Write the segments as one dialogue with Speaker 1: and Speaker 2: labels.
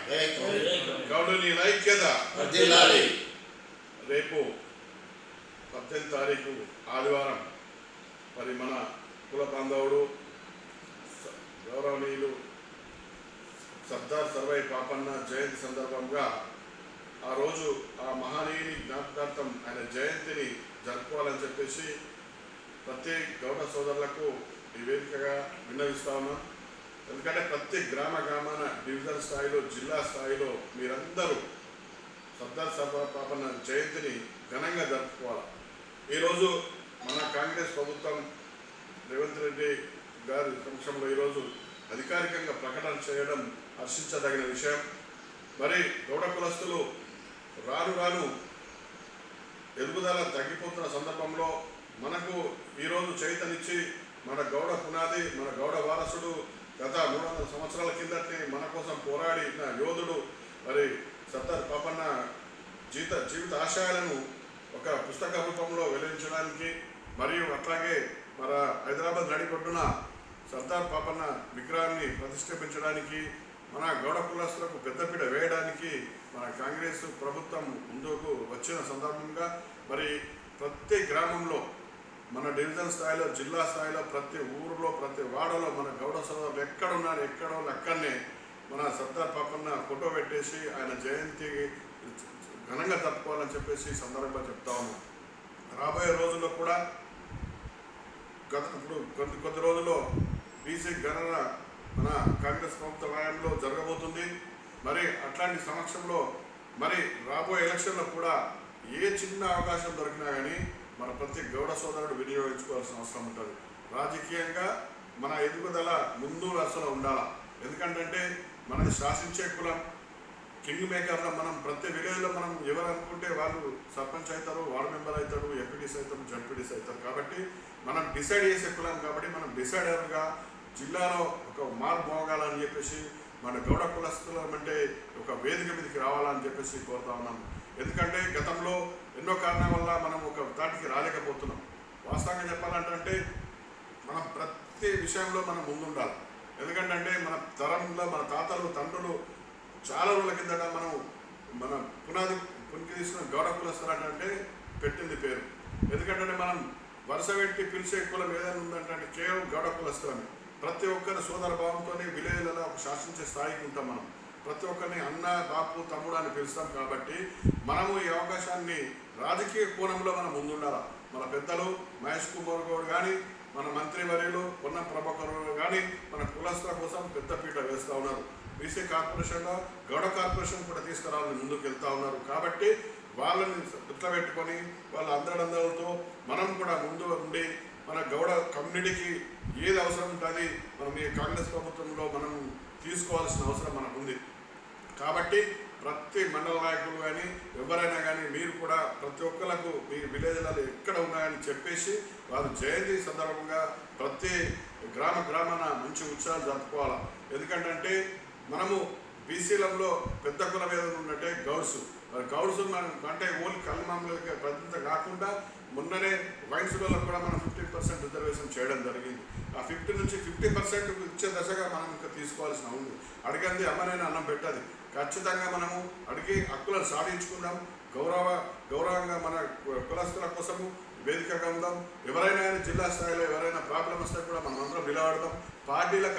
Speaker 1: గౌడనీయుల ఐక్యత రేపు 18 తారీఖు ఆదివారం మరి మన కుల బాంధవుడు గౌరవనీయులు సర్దార్ సర్వై పాపన్న జయంతి సందర్భంగా ఆ రోజు ఆ మహనీయుని జ్ఞాపకార్థం ఆయన జయంతిని జరుపుకోవాలని చెప్పేసి ప్రతి గౌడ సోదరులకు ఈ వేదికగా విన్నవిస్తా ఉన్నాం. ఎందుకంటే ప్రతి గ్రామాన డివిజన్ స్థాయిలో జిల్లా స్థాయిలో మీరందరూ సర్దార్ సర్వై పాపన్న జయంతిని ఘనంగా జరుపుకోవాలి. ఈరోజు మన కాంగ్రెస్ ప్రభుత్వం రేవంత్ రెడ్డి గారి సమక్షంలో ఈరోజు అధికారికంగా ప్రకటన చేయడం హర్షించదగిన విషయం. మరి గౌడ కులస్తులు రాను ఎదుగుదల తగ్గిపోతున్న సందర్భంలో మనకు ఈరోజు చైతన్యనిచ్చి మన గౌడ పునాది మన గౌడ వారసుడు గత 300 సంవత్సరాల కిందటి మన కోసం పోరాడిన యోధుడు మరి సర్దార్ పాపన్న జీవిత ఆశయాలను ఒక పుస్తక రూపంలో వెల్లడించడానికి మరియు అట్లాగే మన హైదరాబాద్ నడిపొడ్డున సర్దార్ పాపన్న విగ్రహాన్ని ప్రతిష్ఠించడానికి మన గౌడ కులస్తులకు పెద్దపీట వేయడానికి మన కాంగ్రెస్ ప్రభుత్వం ముందుకు వచ్చిన సందర్భంగా మరి ప్రతి గ్రామంలో మన డివిజన్ స్థాయిలో జిల్లా స్థాయిలో ప్రతి ఊరిలో ప్రతి వాడలో మన గౌడ సోదరులు ఎక్కడున్నారు ఎక్కడో అక్కడనే మన సర్దార్ పాపన్న ఫోటో పెట్టేసి ఆయన జయంతి ఘనంగా జరుపుకోవాలని చెప్పేసి ఈ సందర్భంగా చెప్తా ఉన్నాం. రాబోయే రోజుల్లో కూడా ఇప్పుడు కొద్ది రోజుల్లో బీసీ గణన మన కాంగ్రెస్ ప్రభుత్వ హయాంలో జరగబోతుంది. మరి అట్లాంటి సమక్షంలో మరి రాబోయే ఎలక్షన్లో కూడా ఏ చిన్న అవకాశం దొరికినా కానీ మన ప్రతి గౌడ సోదరుడు వినియోగించుకోవాల్సిన అవసరం ఉంటుంది. రాజకీయంగా మన ఎదుగుదల ముందు అసలు ఉండాలి. ఎందుకంటే మనది శాసించే కులం కింగ్ మేకర్లో మనం ప్రతి విలేజ్లో మనం ఎవరు అనుకుంటే వాళ్ళు సర్పంచ్ అవుతారు, వార్డు మెంబర్ అవుతారు, ఎంపీటీస్ అవుతారు, జడ్పీటీస్ అవుతారు. కాబట్టి మనం డిసైడ్ చేసే కులం కాబట్టి మనం డిసైడర్గా జిల్లాలో ఒక మార్పు మోగాలని చెప్పేసి మన గౌడ కులస్తులం అంటే ఒక వేదిక మీదకి రావాలని చెప్పేసి కోరుతా ఉన్నాం. ఎందుకంటే గతంలో ఎన్నో కారణాల వల్ల మనం ఒక తాటికి రాలేకపోతున్నాం. వాస్తవంగా చెప్పాలంటే మనం ప్రతి విషయంలో మనం ముందుండాలి. ఎందుకంటే మన తరంలో మన తాతలు తండ్రులు చాలా రోజుల కిందట మన పునాది పునికి తీసుకున్న గౌడ కులస్తులు అంటే పెట్టింది పేరు. ఎందుకంటే మనం వరుస పెట్టి పిలిచే కులం ఏదైనా ఉందంటే కేవలం గౌడ కులస్తులని. ప్రతి ఒక్కరి సోదర భావంతో విలేజ్లలో ఒక శాసించే స్థాయికి ఉంటాం. మనం ప్రతి ఒక్కరిని అన్న బాపు తమ్ముడు అని పిలుస్తాం. కాబట్టి మనము ఈ అవకాశాన్ని రాజకీయ కోణంలో మనం ముందుండాలి. మన పెద్దలు మహేష్ కుమార్ గౌడ్ కానీ మన మంత్రివర్యులు పొన్నం ప్రభాకర్ కానీ మన కులస్తుల కోసం పెద్దపీట వేస్తూ ఉన్నారు. బీసీ కార్పొరేషన్లో గౌడ కార్పొరేషన్ కూడా తీసుకురావాలని ముందుకు వెళ్తూ ఉన్నారు. కాబట్టి వాళ్ళని గుర్తు పెట్టుకొని వాళ్ళ అందరితో మనం కూడా ముందు ఉండి మన గౌడ కమ్యూనిటీకి ఏది అవసరం ఉంటుంది మనం ఈ కాంగ్రెస్ ప్రభుత్వంలో మనం తీసుకోవాల్సిన అవసరం మనకు ఉంది. కాబట్టి ప్రతి మండల నాయకులు కానీ ఎవరైనా కానీ మీరు కూడా ప్రతి ఒక్కరికి మీ విలేజ్లలో ఎక్కడ ఉన్నాయని చెప్పేసి వారు జయంతి సందర్భంగా ప్రతి గ్రామాన మంచి ఉత్సవాలు జరుపుకోవాలి. ఎందుకంటే మనము బీసీలలో పెద్ద కులం ఏదైనా ఉన్నట్టే గౌడ్స్. మరి గౌడ్స్ అంటే ఓన్లీ కళ్ళమామలకి ప్రతినిధి కాకుండా మొన్ననే వైన్స్లలో కూడా మనం 50% రిజర్వేషన్ చేయడం జరిగింది. ఆ 50 నుంచి 50% ఇచ్చే దశగా మనం ఇంకా తీసుకోవాల్సిన ఉంది. అడిగింది అమ్మనైనా అన్నం పెట్టదు. ఖచ్చితంగా మనము అడిగి హక్కులను సాధించుకుందాం. గౌరవంగా మన కులస్తుల కోసము వేదికగా ఉందాం. ఎవరైనా కానీ జిల్లా స్థాయిలో ఎవరైనా ప్రాబ్లం వస్తే కూడా మనం అందరం నిలబడదాం. పార్టీలకు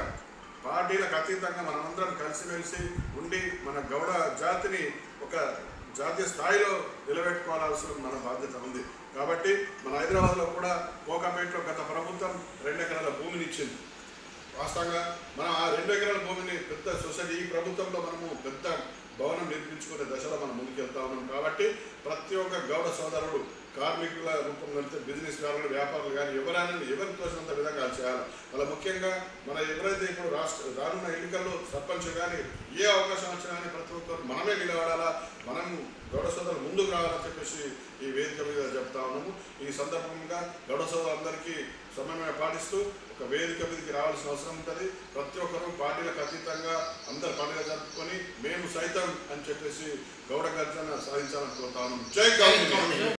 Speaker 1: అతీతంగా మనమందరం కలిసిమెలిసి ఉండి మన గౌడ జాతిని ఒక జాతీయ స్థాయిలో నిలబెట్టుకోవాల్సిన మన బాధ్యత ఉంది. కాబట్టి మన హైదరాబాద్లో కూడా కోకాపేటలో గత ప్రభుత్వం 2 ఎకరాల భూమిని ఇచ్చింది. వాస్తవంగా మనం ఆ 2 ఎకరాల భూమిని పెద్ద సొసైటీ ఈ ప్రభుత్వంలో మనము పెద్ద భవనం నిర్మించుకునే దశలో మనం ముందుకెళ్తా ఉన్నాం. కాబట్టి ప్రతి ఒక్క గౌడ సోదరుడు కార్మికుల రూపంలో వెళ్తే బిజినెస్ కావాలి వ్యాపారులు కానీ ఎవరికి తోచినంత విధంగా చేయాలి. అలా ముఖ్యంగా మన ఎవరైతే ఇప్పుడు రానున్న ఎన్నికల్లో సర్పంచ్ కానీ ఏ అవకాశం వచ్చినా కానీ ప్రతి ఒక్కరు మనమే నిలబడాలా, మనం గౌడ సోదరులు ముందుకు రావాలని చెప్పేసి ఈ వేదిక మీద చెప్తా ఉన్నాము. ఈ సందర్భంగా గౌడ సోదరులందరికీ సమన్వయం పాటిస్తూ ఒక వేదిక మీదకి రావాల్సిన అవసరం ఉంటుంది. ప్రతి ఒక్కరూ పార్టీలకు అతీతంగా అందరు పండుగ జరుపుకొని మేము సైతం అని చెప్పేసి గౌడ గర్జన సాధించాలని కోరుతా ఉన్నాం. జై గౌడ.